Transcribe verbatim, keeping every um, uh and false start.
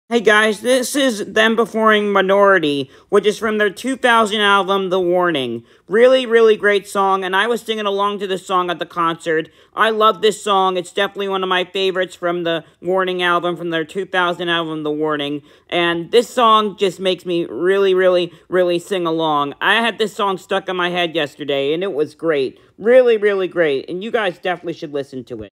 Hey guys, this is Them Beforeing Minority, which is from their two thousand album, The Warning. Really, really great song, and I was singing along to this song at the concert. I love this song. It's definitely one of my favorites from the Warning album, from their two thousand album, The Warning. And this song just makes me really, really, really sing along. I had this song stuck in my head yesterday, and it was great. Really, really great, and you guys definitely should listen to it.